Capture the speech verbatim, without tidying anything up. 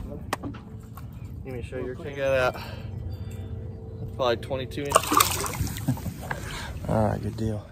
Let me show you. Check that out. That's probably twenty-two inches. All right, good deal.